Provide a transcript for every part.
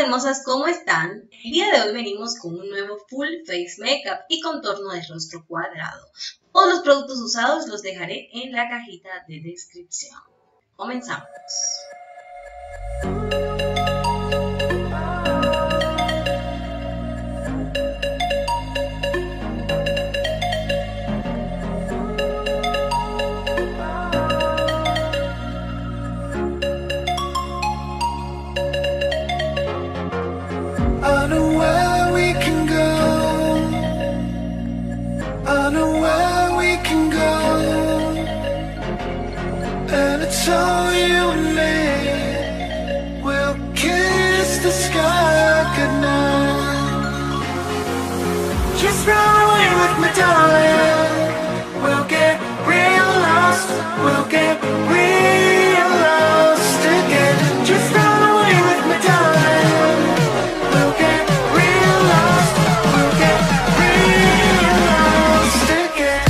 hermosas, ¿cómo están? El día de hoy venimos con un nuevo Full Face Makeup y contorno de rostro cuadrado. Todos los productos usados los dejaré en la cajita de descripción. Comenzamos. So you and me will kiss the sky goodnight. Just run away with me, darling. We'll get real lost. We'll get real lost again. Just run away with me, darling. We'll get real lost. We'll get real lost again.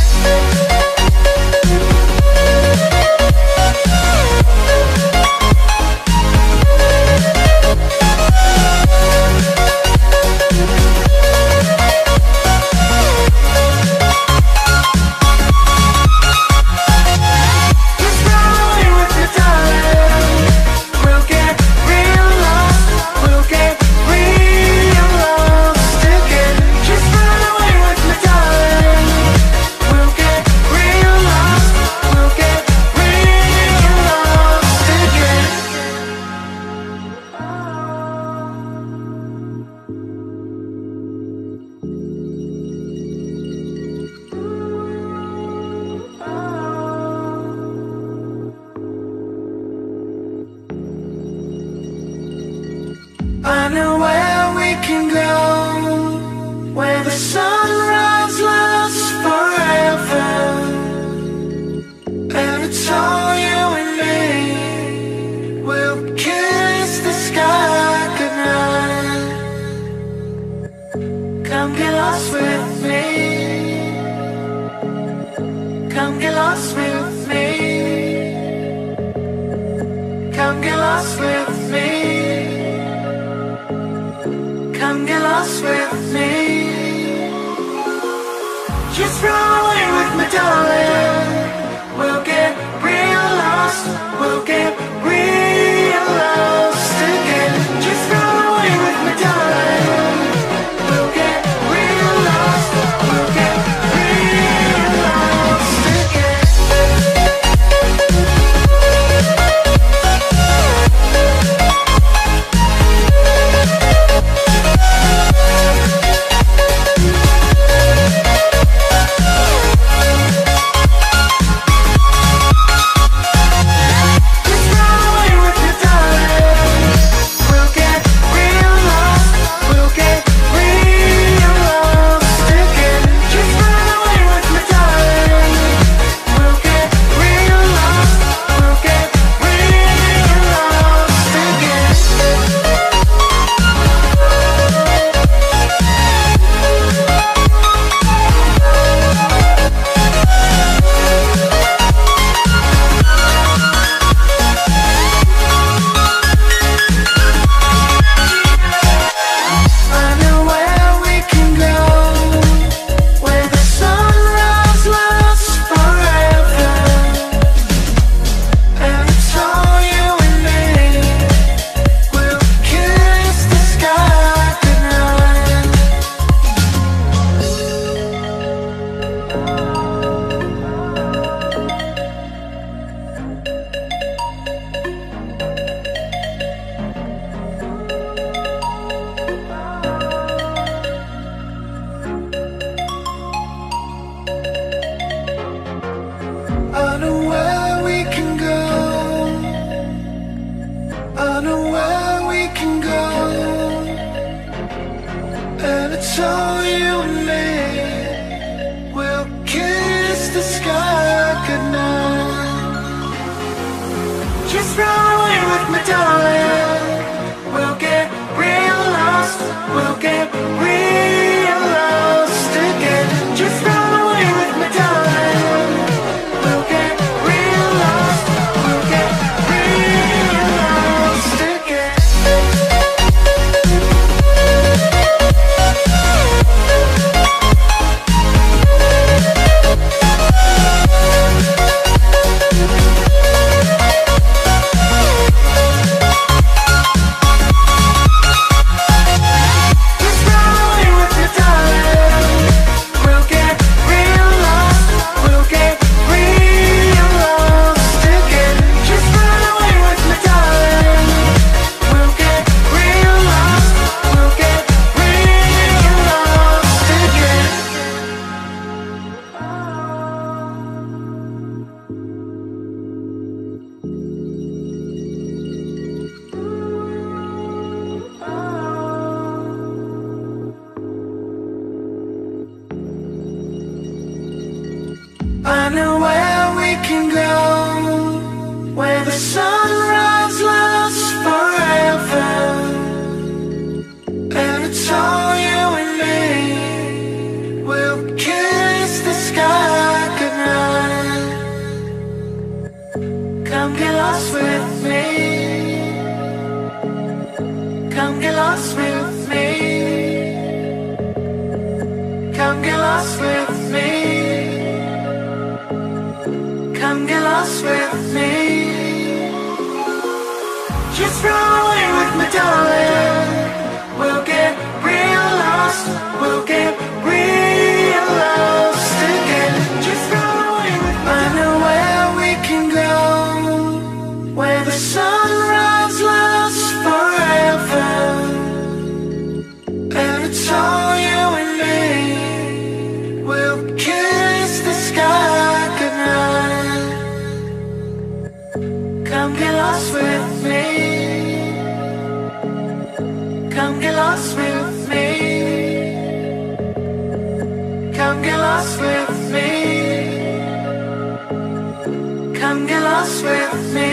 I know where we can go, where the sunrise lasts forever, and it's all you and me. We'll kiss the sky goodnight. Come get lost with me. Come get lost with me. Come get lost with me. Come get lost with me. Just run away with me, darling. We'll get real lost. We'll get real lost again. Just run away with me, darling. We'll get real lost. We'll get real lost again. So you and me will kiss the sky goodnight. Just run away with me, darling. We'll get real lost. We'll get real lost again. Just run away with me, darling. We'll get real lost. We'll get real lost again. I know where we can go, where the sunrise lasts forever, and it's all you and me. We'll kiss the sky goodnight. Come get lost with me. Come get lost with me. Come get lost with me. Come get lost with me. Just run away with me, darling. We'll get real lost. We'll get real lost again. Just run away with me. I know where we can go, where the sunrise lasts forever, and it's all you and me. We'll kiss the sky goodnight. Come get lost with me. Come get lost with me. Come get lost with me. Come get lost with me.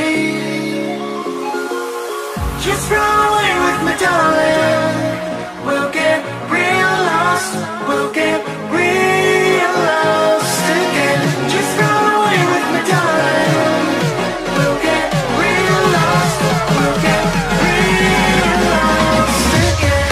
Just run away with me, darling. We'll get real lost. We'll get real lost again. Just run away with me, darling. We'll get real lost. We'll get real lost again.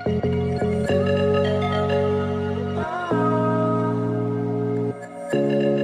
you.